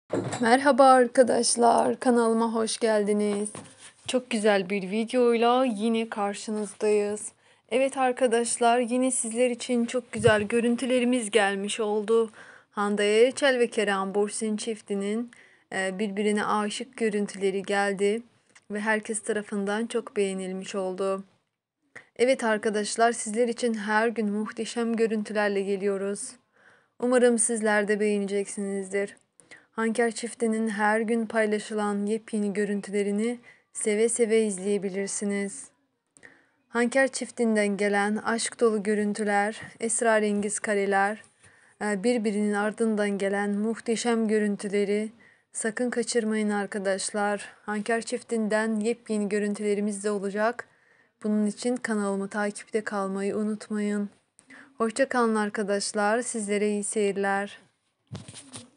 Merhaba arkadaşlar, kanalıma hoş geldiniz. Çok güzel bir videoyla yine karşınızdayız. Evet arkadaşlar, yine sizler için çok güzel görüntülerimiz gelmiş oldu. Hande Erçel ve Kerem Bürsin çiftinin birbirine aşık görüntüleri geldi ve herkes tarafından çok beğenilmiş oldu. Evet arkadaşlar, sizler için her gün muhteşem görüntülerle geliyoruz. Umarım sizler de beğeneceksinizdir. Hanker çiftinin her gün paylaşılan yepyeni görüntülerini seve seve izleyebilirsiniz. Hanker çiftinden gelen aşk dolu görüntüler, esrarengiz kareler, birbirinin ardından gelen muhteşem görüntüleri sakın kaçırmayın arkadaşlar. Hanker çiftinden yepyeni görüntülerimiz de olacak. Bunun için kanalımı takipte kalmayı unutmayın. Hoşça kalın arkadaşlar. Sizlere iyi seyirler.